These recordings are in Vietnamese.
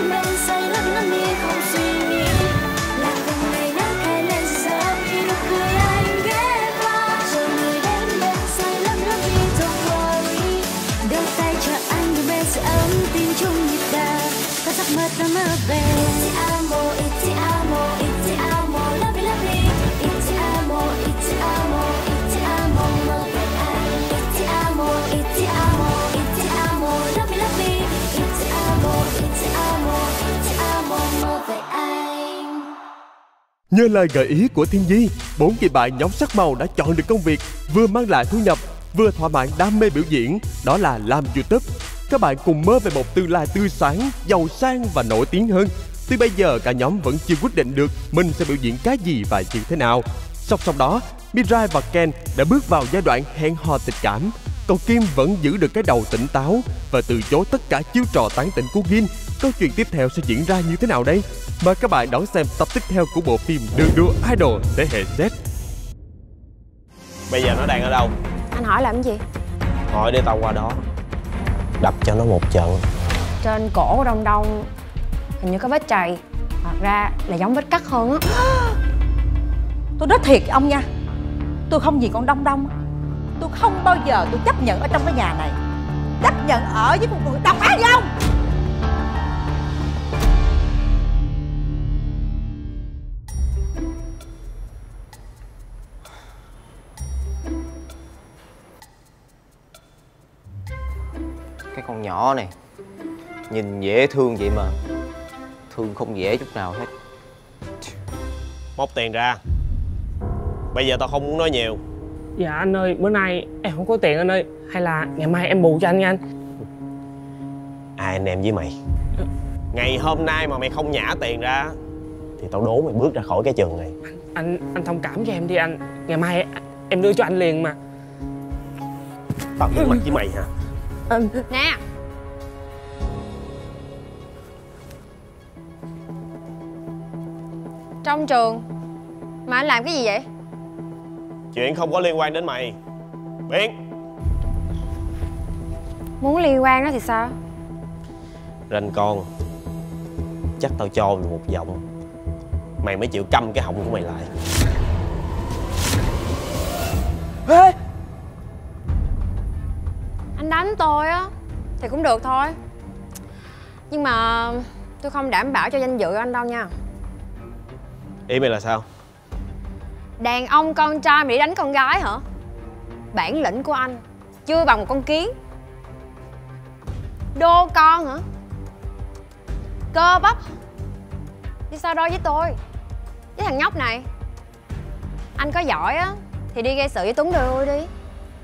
đêm bên say lắm đi không suy nghĩ. Là từng ngày nắng hay lên giờ khi nụ cười anh ghé qua. Chờ người đến bên say lắm đi don't worry. Đưa tay cho anh đưa bên sự ấm tim chung nhịp đập. Có giấc mơ ta mơ về. Ti amo, love you, love you. Ti amo, mơ về anh. Ti amo, love you, love you. Ti amo, mơ về anh. Nhờ lời gợi ý của Thiên Di, 4 kỳ bạn nhóm Sắc Màu đã chọn được công việc vừa mang lại thu nhập, vừa thỏa mãn đam mê biểu diễn, đó là làm YouTube. Các bạn cùng mơ về một tương lai tươi sáng, giàu sang và nổi tiếng hơn. Tuy bây giờ cả nhóm vẫn chưa quyết định được mình sẽ biểu diễn cái gì và như thế nào. Song song đó, Mirai và Ken đã bước vào giai đoạn hẹn hò tình cảm. Còn Kim vẫn giữ được cái đầu tỉnh táo và từ chối tất cả chiêu trò tán tỉnh của Gin. Câu chuyện tiếp theo sẽ diễn ra như thế nào đây? Mời các bạn đón xem tập tiếp theo của bộ phim Đường đua idol thế hệ Z. Bây giờ nó đang ở đâu? Anh hỏi làm cái gì? Hỏi để tao qua đó đập cho nó một trận. Trên cổ của Đông Đông hình như có vết chày, hoặc ra là giống vết cắt hơn á. Tôi nói thiệt ông nha, tôi không vì con Đông Đông. Tôi không bao giờ tôi chấp nhận ở trong cái nhà này, chấp nhận ở với một người độc ác như ông. Cái con nhỏ này nhìn dễ thương vậy mà thương không dễ chút nào hết. Móc tiền ra. Bây giờ tao không muốn nói nhiều. Dạ anh ơi, bữa nay em không có tiền anh ơi. Hay là ngày mai em bù cho anh nha anh. Ai anh em với mày? Ngày hôm nay mà mày không nhả tiền ra thì tao đố mày bước ra khỏi cái trường này. Anh thông cảm cho em đi anh. Ngày mai em đưa cho anh liền mà. Tao đối mặt với mày hả? Nè, trong trường mà anh làm cái gì vậy? Chuyện không có liên quan đến mày. Biến. Muốn liên quan đó thì sao? Ranh con, chắc tao cho mày một giọng mày mới chịu câm cái họng của mày lại. Ê! Anh đánh tôi á thì cũng được thôi, nhưng mà tôi không đảm bảo cho danh dự anh đâu nha. Ý mày là sao? Đàn ông con trai mà đi đánh con gái hả? Bản lĩnh của anh chưa bằng một con kiến. Đô con hả? Cơ bắp đi so đôi với tôi, với thằng nhóc này. Anh có giỏi á thì đi gây sự với Tuấn Đười Ươi đi.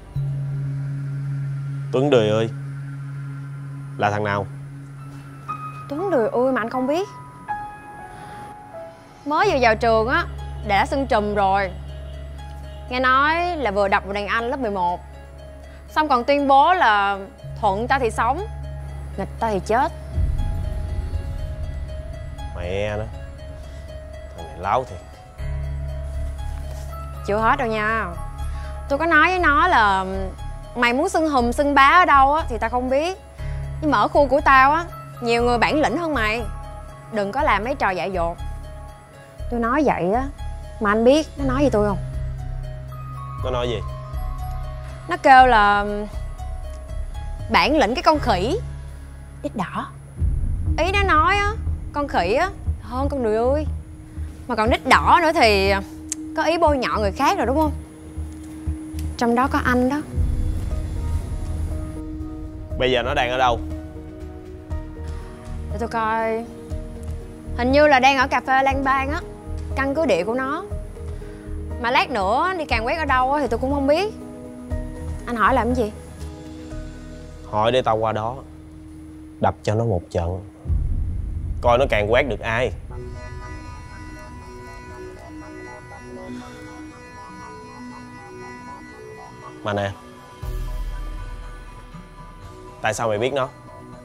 Tuấn Đười ơi? Là thằng nào? Tuấn Đười Ươi mà anh không biết? Mới vừa vào trường á đã sưng trùm rồi. Nghe nói là vừa đập vào đàn anh lớp 11, xong còn tuyên bố là thuận ta thì sống, nghịch ta thì chết. Mẹ nó, thằng này láo thiệt. Chưa hết đâu nha. Tôi có nói với nó là mày muốn xưng hùm xưng bá ở đâu á thì tao không biết, nhưng mà ở khu của tao á nhiều người bản lĩnh hơn mày. Đừng có làm mấy trò dại dột. Tôi nói vậy á mà anh biết nó nói gì tôi không? Nó nói gì? Nó kêu là bản lĩnh cái con khỉ đít đỏ. Ý nó nói á, con khỉ á hơn con đười ươi, mà còn đít đỏ nữa thì có ý bôi nhọ người khác rồi đúng không? Trong đó có anh đó. Bây giờ nó đang ở đâu? Để tôi coi. Hình như là đang ở cà phê Lan Bang á, căn cứ địa của nó. Mà lát nữa đi càng quét ở đâu á thì tôi cũng không biết. Anh hỏi làm cái gì? Hỏi để tao qua đó đập cho nó một trận, coi nó càng quét được ai. Mà nè, tại sao mày biết nó?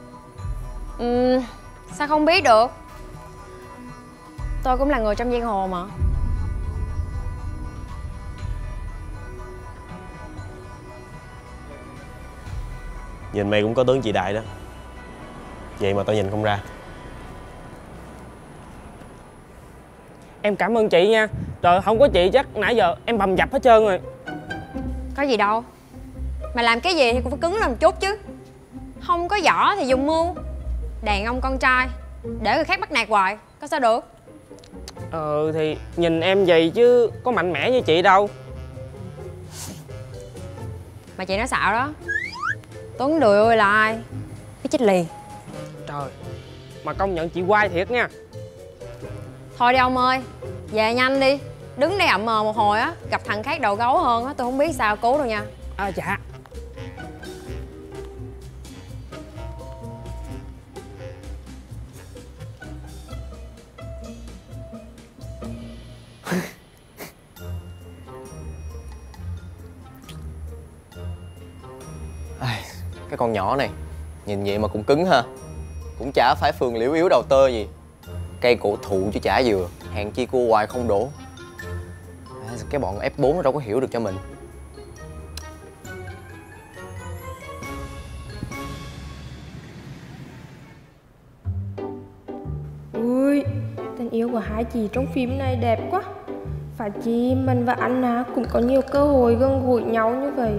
Sao không biết được? Tôi cũng là người trong giang hồ mà. Nhìn mày cũng có tướng chị Đại đó, vậy mà tao nhìn không ra. Em cảm ơn chị nha. Trời, không có chị chắc nãy giờ em bầm dập hết trơn rồi. Có gì đâu. Mà làm cái gì thì cũng phải cứng lên một chút chứ. Không có võ thì dùng mưu. Đàn ông con trai để người khác bắt nạt hoài có sao được. Thì nhìn em vậy chứ có mạnh mẽ như chị đâu. Mà chị nói xạo đó. Tuấn đùi ơi là ai biết chết liền. Trời, mà công nhận chị quay thiệt nha. Thôi đi ông ơi, về nhanh đi. Đứng đây ậm mờ một hồi á, gặp thằng khác đầu gấu hơn á, tôi không biết sao cứu đâu nha. Dạ. Cái con nhỏ này nhìn vậy mà cũng cứng ha. Cũng chả phải phường liễu yếu đầu tơ gì. Cây cổ thụ chứ chả dừa. Hèn chi cua hoài không đổ. Cái bọn F4 nó đâu có hiểu được cho mình. Ui, tình yêu của hai chị trong phim này đẹp quá. Phải chi mình và Anna cũng có nhiều cơ hội gần gũi nhau như vậy.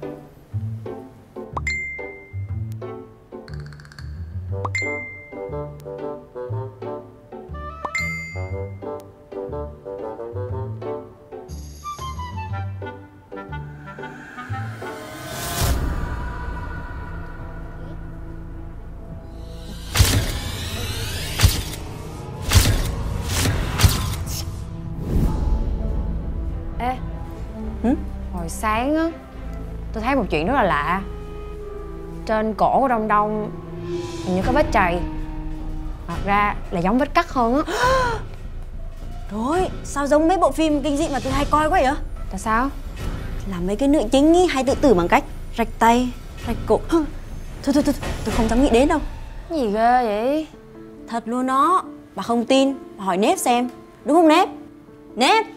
Ê, hồi sáng á, tôi thấy một chuyện rất là lạ. Trên cổ của Đông Đông hình như có vết chày. Thật ra là giống vết cắt hơn á. Rồi, sao giống mấy bộ phim kinh dị mà tôi hay coi quá vậy? Tại sao? Là mấy cái nữ chính ý hay tự tử bằng cách rạch tay, rạch cổ. Thôi, tôi không dám nghĩ đến đâu. Cái gì ghê vậy? Thật luôn đó. Bà không tin, bà hỏi Nếp xem. Đúng không Nếp? Nếp!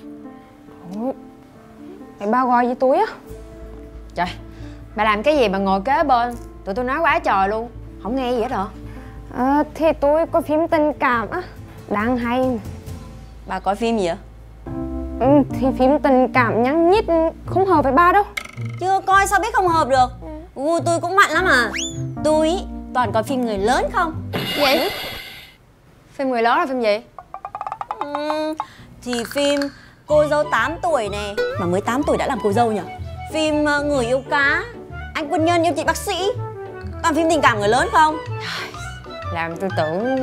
Mày bao gọi với tôi á. Trời, bà làm cái gì bà ngồi kế bên. Tụi tôi nói quá trời luôn. Không nghe gì hết hả? Thì tôi có phim tình cảm á, đang hay. Bà coi phim gì vậy? Thì phim tình cảm nhắn nhít không hợp với ba đâu. Chưa coi sao biết không hợp được. Gu tôi cũng mạnh lắm à. Tôi ý, toàn coi phim người lớn không. Vậy? Phim người lớn là phim gì? Thì phim Cô dâu 8 tuổi nè. Mà mới 8 tuổi đã làm cô dâu nhỉ? Phim Người yêu cá, Anh quân nhân yêu chị bác sĩ. Toàn phim tình cảm người lớn không? Làm tôi tưởng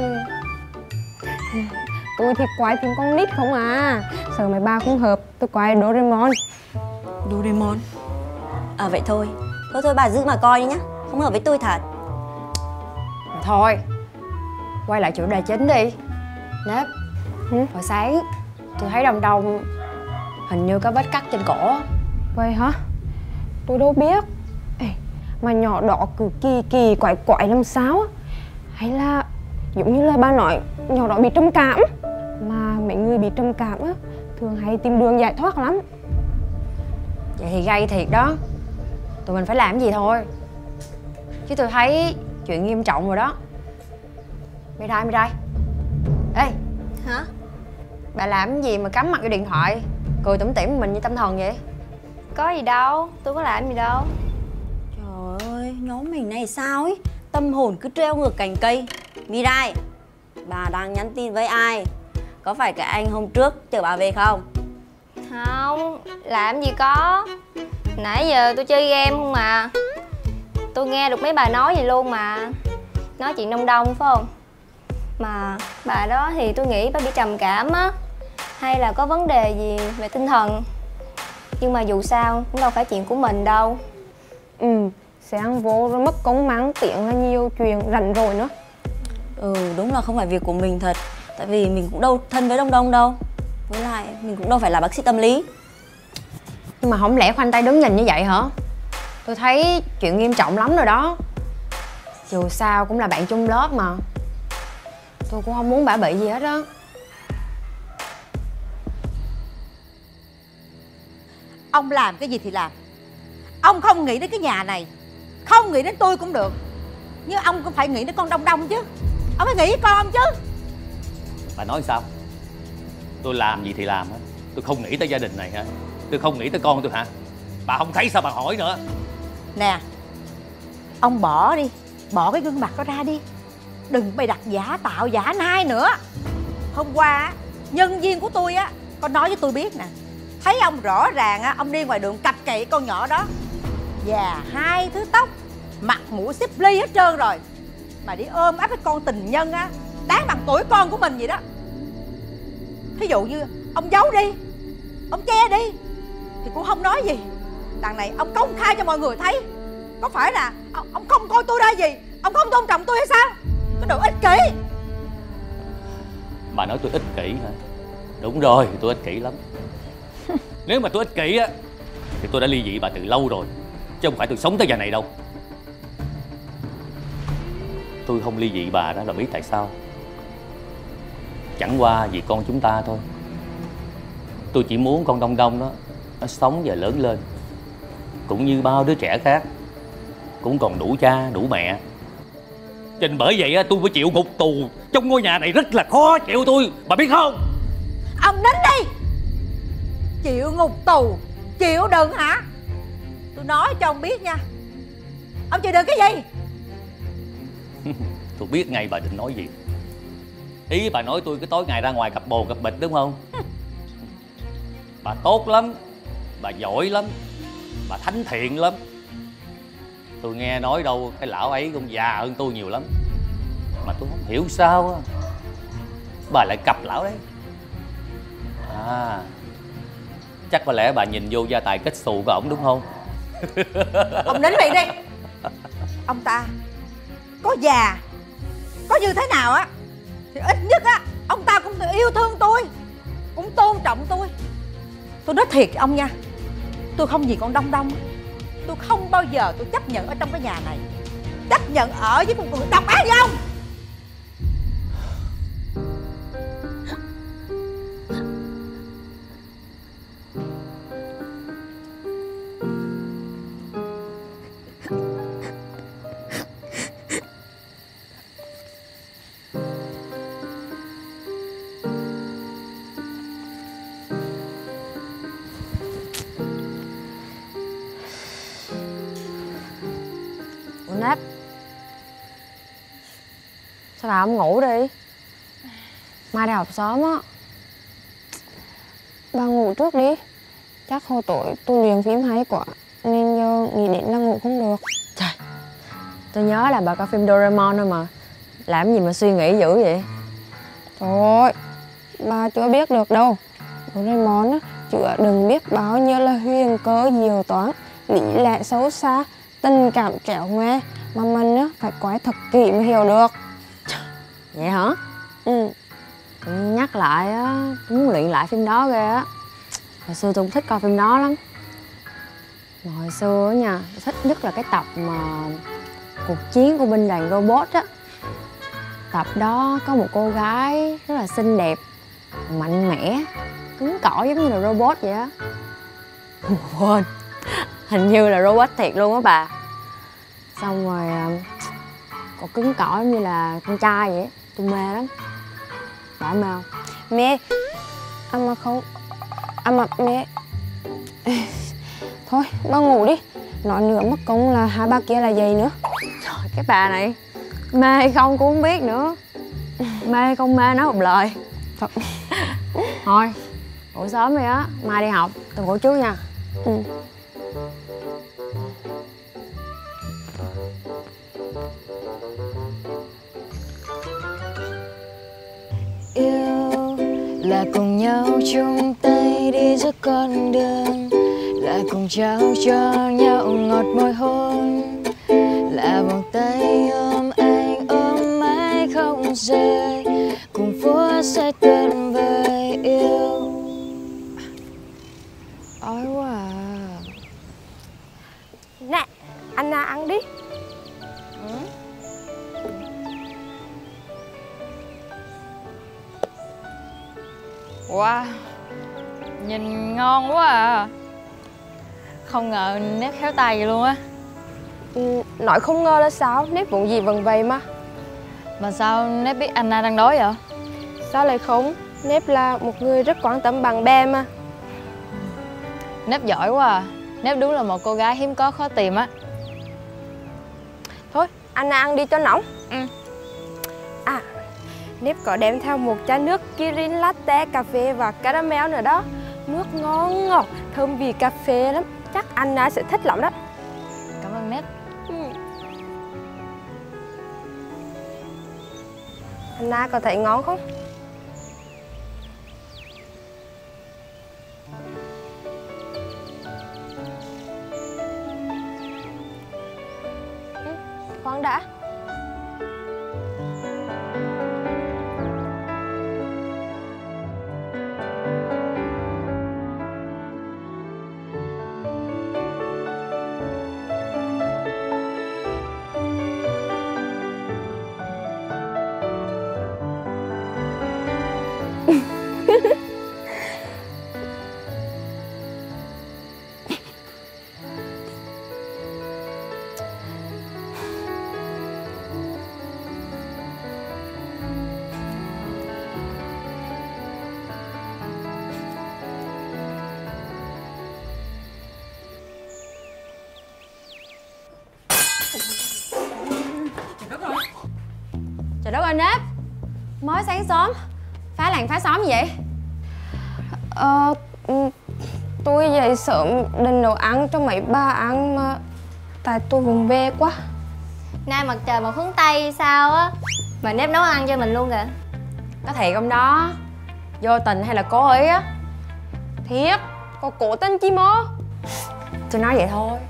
tôi thì quay phim con nít không à. Sợ mày ba không hợp, tôi quay Doraemon. Doraemon? Vậy thôi. Thôi bà giữ mà coi đi nhá. Không hợp với tôi thật. Thôi, quay lại chủ đề chính đi. Nếp, hồi sáng tôi thấy Đông Đông hình như có vết cắt trên cổ. Vậy hả? Tôi đâu biết. Ê, mà nhỏ đỏ cứ kỳ quái quái làm sao á? Hay là giống như lời ba nói, nhỏ đỏ bị trầm cảm. Mà mấy người bị trầm cảm á thường hay tìm đường giải thoát lắm. Vậy thì gây thiệt đó. Tụi mình phải làm cái gì thôi. Chứ tôi thấy chuyện nghiêm trọng rồi đó. Mày đây. Ê, Hả? bà làm cái gì mà cắm mặt vô điện thoại, cười tủm tỉm mình như tâm thần vậy? Có gì đâu, tôi có làm gì đâu. Trời ơi, nhóm mình này sao ấy? Tâm hồn cứ treo ngược cành cây. Mirai, bà đang nhắn tin với ai? Có phải cái anh hôm trước chở bà về không? Không, làm gì có. Nãy giờ tôi chơi game không mà. Tôi nghe được mấy bà nói gì luôn mà. Nói chuyện Đông Đông phải không? Mà bà đó thì tôi nghĩ bà bị trầm cảm á, hay là có vấn đề gì về tinh thần. Nhưng mà dù sao cũng đâu phải chuyện của mình đâu. Sáng vô rồi mất công mắng tiếng là nhiều chuyện rảnh rồi nữa. Đúng là không phải việc của mình thật. Tại vì mình cũng đâu thân với Đông Đông đâu. Với lại mình cũng đâu phải là bác sĩ tâm lý. Nhưng mà không lẽ khoanh tay đứng nhìn như vậy hả? Tôi thấy chuyện nghiêm trọng lắm rồi đó. Dù sao cũng là bạn chung lớp mà. Tôi cũng không muốn bả bị gì hết á. Ông làm cái gì thì làm. Ông không nghĩ đến cái nhà này, không nghĩ đến tôi cũng được. Nhưng ông cũng phải nghĩ đến con Đông Đông chứ. Ông phải nghĩ con chứ. Bà nói sao? Tôi làm gì thì làm á, tôi không nghĩ tới gia đình này hả? Tôi không nghĩ tới con tôi hả? Bà không thấy sao bà hỏi nữa? Nè, ông bỏ đi, bỏ cái gương mặt đó ra đi. Đừng bày đặt giả tạo giả nai nữa. Hôm qua nhân viên của tôi á có nói với tôi biết nè, thấy ông rõ ràng á, ông đi ngoài đường cạch cậy con nhỏ đó, già 2 thứ tóc, mặt mũi xếp ly hết trơn rồi, mà đi ôm ấp cái con tình nhân á, đáng bằng tuổi con của mình vậy đó. Thí dụ như ông giấu đi, ông che đi thì cũng không nói gì. Đằng này ông công khai cho mọi người thấy. Có phải là ông không coi tôi ra gì, ông không tôn trọng tôi hay sao? Cái đồ ích kỷ. Bà nói tôi ích kỷ hả? Đúng rồi, tôi ích kỷ lắm. Nếu mà tôi ích kỷ á thì tôi đã ly dị bà từ lâu rồi, chứ không phải tôi sống tới giờ này đâu. Tôi không ly dị bà đó là biết tại sao. Chẳng qua vì con chúng ta thôi. Tôi chỉ muốn con Đông Đông đó nó sống và lớn lên cũng như bao đứa trẻ khác, cũng còn đủ cha đủ mẹ. Cho nên bởi vậy tôi phải chịu ngục tù trong ngôi nhà này, rất là khó chịu tôi, bà biết không? Ông đến đi. Chịu ngục tù, chịu đựng hả? Tôi nói cho ông biết nha, ông chịu đựng cái gì? Tôi biết ngay bà định nói gì. Ý bà nói tôi cứ tối ngày ra ngoài cặp bồ cặp bịch đúng không? Bà tốt lắm, bà giỏi lắm, bà thánh thiện lắm. Tôi nghe nói đâu cái lão ấy cũng già hơn tôi nhiều lắm, mà tôi không hiểu sao á bà lại cặp lão đấy. À, chắc có lẽ bà nhìn vô gia tài kết xù của ổng đúng không? Ông nín miệng đi. Ông ta có già, có như thế nào á thì ít nhất á ông ta cũng yêu thương tôi, cũng tôn trọng tôi. Tôi nói thiệt ông nha, tôi không gì con Đông Đông. Tôi không bao giờ tôi chấp nhận ở trong cái nhà này, chấp nhận ở với một người độc ác như ông. Nát, sao bà không ngủ đi? Mai đi học sớm á. Bà ngủ trước đi. Chắc hồi tối tôi luyện phim hay quá nên giờ nghĩ đến là ngủ không được. Trời, tôi nhớ là bà coi phim Doraemon thôi mà. Làm gì mà suy nghĩ dữ vậy? Trời ơi, bà chưa biết được đâu. Doraemon á, chữa đừng biết bao nhiêu là huyền cơ diệu toán, lý lẽ sâu xa, tình cảm trẻo ngoe mà mình á phải coi thật kỹ mới hiểu được. Vậy hả? Ừ. Nhắc lại á, tôi muốn luyện lại phim đó ghê á. Hồi xưa tôi cũng thích coi phim đó lắm. Mà hồi xưa á nha, tôi thích nhất là cái tập mà cuộc chiến của binh đoàn robot á. Tập đó có một cô gái rất là xinh đẹp, mạnh mẽ, cứng cỏi giống như là robot vậy á. Quên, hình như là robot thiệt luôn á bà. Xong rồi cô cứng cỏi giống như là con trai vậy. Tôi mê lắm. Bà mê không? Mẹ, mà không, mà mẹ. Thôi, bà ngủ đi. Nói nữa mất công là hai ba kia là gì nữa. Trời, cái bà này mê hay không cũng không biết nữa. Mê hay không mê nói một lời. Thôi, ngủ sớm đi á, mai đi học. Tôi ngủ trước nha. Ừ. Yêu là cùng nhau chung tay đi giữa con đường, là cùng trao cho nhau ngọt môi hôn, là vòng tay ôm anh ôm mãi không rời, cùng phố sẽ tuyệt vời. Yêu Đói quá à. Nè, anh ăn đi. Wow, nhìn ngon quá à. Không ngờ nếp khéo tay vậy luôn á. Nói không ngờ là sao, nếp vụ gì vần vậy mà. Mà sao nếp biết Anna đang đói vậy? Sao lại không? Nếp là một người rất quan tâm bạn bè mà. Nếp giỏi quá à. Nếp đúng là một cô gái hiếm có khó tìm á. Thôi, Anna ăn đi cho nóng. Ừ. À, Nếp có đem theo một chai nước Kirin Latte, cà phê và caramel nữa đó. Nước ngon ngọt, thơm vị cà phê lắm. Chắc Anna sẽ thích lắm đó. Cảm ơn Nếp. Anna có thấy ngon không? Khoan đã. Trời đất ơi Nếp, mới sáng sớm phá làng phá xóm gì vậy? Tôi dậy sớm định nấu ăn cho mấy bà ăn mà tại tôi vùng về quá. Nay mặt trời mọc hướng Tây sao á mà Nếp nấu ăn cho mình luôn kìa. Có thiệt không đó? Vô tình hay là cố ý á? Thiệt, còn cố tình chi mơ. Tôi nói vậy thôi.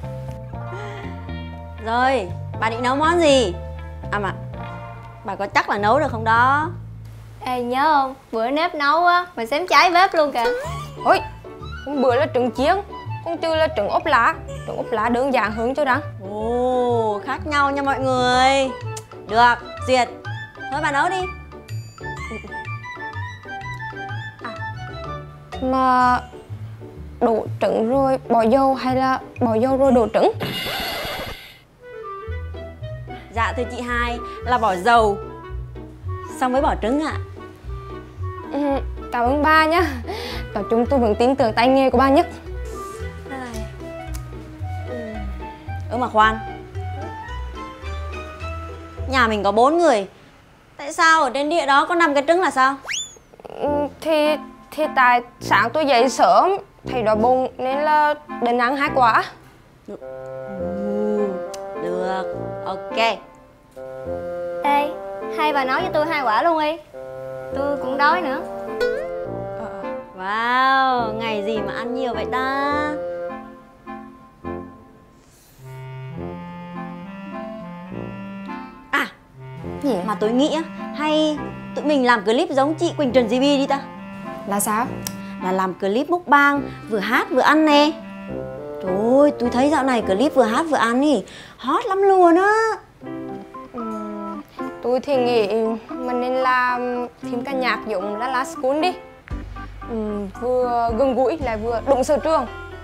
Rồi, bà định nấu món gì? À mà, bà có chắc là nấu được không đó? Ê nhớ không, bữa Nếp nấu á, mà xém cháy bếp luôn kìa. Ôi, hôm bữa là trứng chiên, còn trừ là trứng ốp lá. Trứng ốp lá đơn giản hơn cho răng. Ồ, khác nhau nha mọi người. Được, duyệt. Thôi bà nấu đi. Mà đổ trứng rồi bỏ dầu hay là bỏ dầu rồi đổ trứng? Dạ thưa chị hai, là bỏ dầu xong mới bỏ trứng ạ. Cảm ơn ba nhá. Nói chung tôi vẫn tin tưởng tay nghề của ba nhất. Mà khoan, nhà mình có 4 người, tại sao ở trên địa đó có 5 cái trứng là sao? Thì tại sáng tôi dậy sớm thấy đói bụng nên là định ăn 2 quả. Được, ok. Ê, hai bà nói cho tôi 2 quả luôn đi. Tôi cũng đói nữa. Wow, ngày gì mà ăn nhiều vậy ta? À, gì mà tôi nghĩ á, hay tụi mình làm clip giống chị Quỳnh Trần GB đi ta. Là sao? Là làm clip mukbang, vừa hát vừa ăn nè. Trời ơi, tôi thấy dạo này clip vừa hát vừa ăn ý hot lắm luôn á. Tôi thì nghĩ mình nên làm phim ca nhạc giống La La School đi. Vừa gần gũi lại vừa đúng sở trường.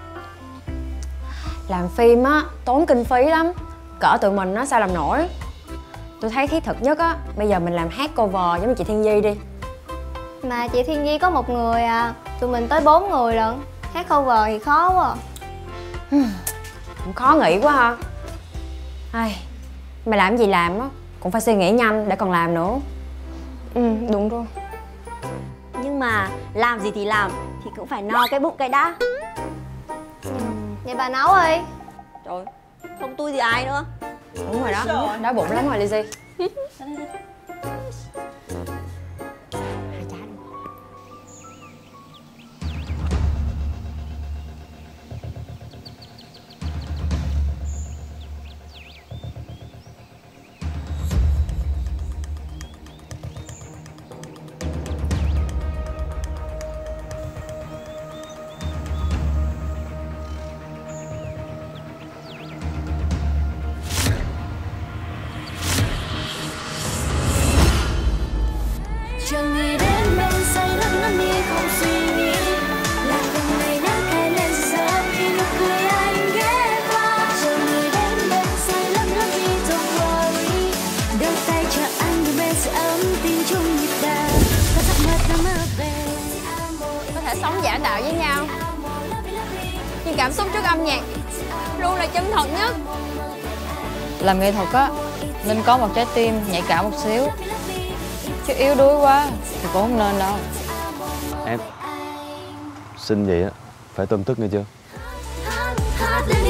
Làm phim á, tốn kinh phí lắm. Cỡ tụi mình á, sao làm nổi. Tôi thấy thiết thực nhất á, bây giờ mình làm hát cover giống như chị Thiên Di đi. Mà chị Thiên Nhi có 1 người à, tụi mình tới 4 người lận. Hát cover thì khó quá. Cũng khó nghĩ quá ha. Ai, mày làm gì làm á, cũng phải suy nghĩ nhanh để còn làm nữa. Đúng rồi. Nhưng mà làm gì thì làm thì cũng phải no cái bụng cái đã. Vậy bà nấu đi. Trời, không tôi thì ai nữa. Đúng rồi đó, đói bụng lắm rồi Lizzy. Chờ người đến bên say lấp lắm đi không suy nghĩ, là từng ngày đã khai lên giờ vì nụ cười anh ghé qua. Chờ người đến bên say lấp lắm đi don't worry, đôi tay chờ anh bên sự ấm tin chung nhịp đập và giấc mơ ta mơ về. sống giả tạo với nhau. Nhưng cảm xúc trước âm nhạc luôn là chân thật nhất. Làm nghệ thuật á nên có một trái tim nhạy cảm một xíu, chứ yếu đuối quá thì cũng không nên đâu. Em xin vậy á phải tươm tức nghe chưa?